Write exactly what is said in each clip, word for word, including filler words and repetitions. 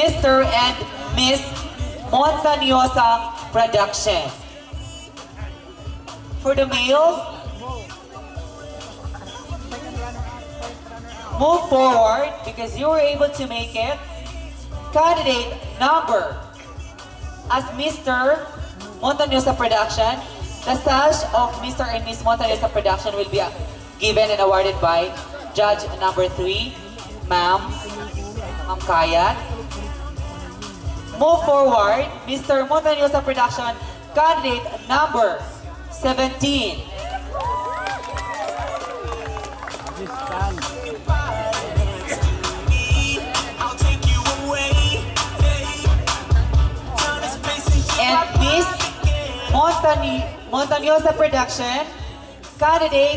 Mister and Miss Montañosa Production. For the males, move forward because you were able to make it. Candidate number as Mister Montañosa Production. The sash of Mister and Miss Montañosa Production will be given and awarded by Judge number three, Ma'am Ma'am Kayat. Move forward, Mister Montañosa Production, candidate number seventeen. And Miss Montañi Montañosa Production, candidate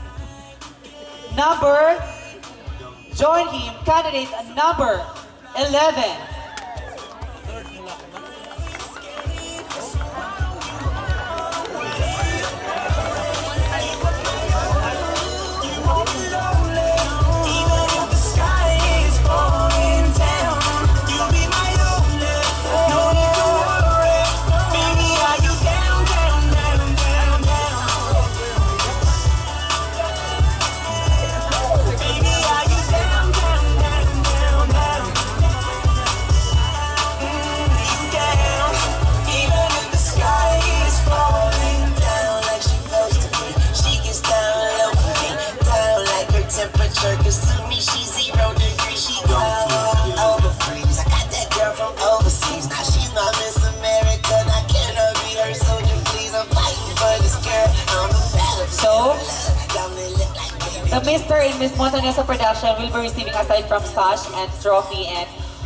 number, join him, candidate number eleven. Cause to me she's zero degrees, she go over freeze. I got that girl from overseas, now she's my Miss America. I cannot be her soldier, please. I'm fighting for this girl on the battlefield. So, the Mister and Miss Montañosa Production will be receiving aside from sash and trophy and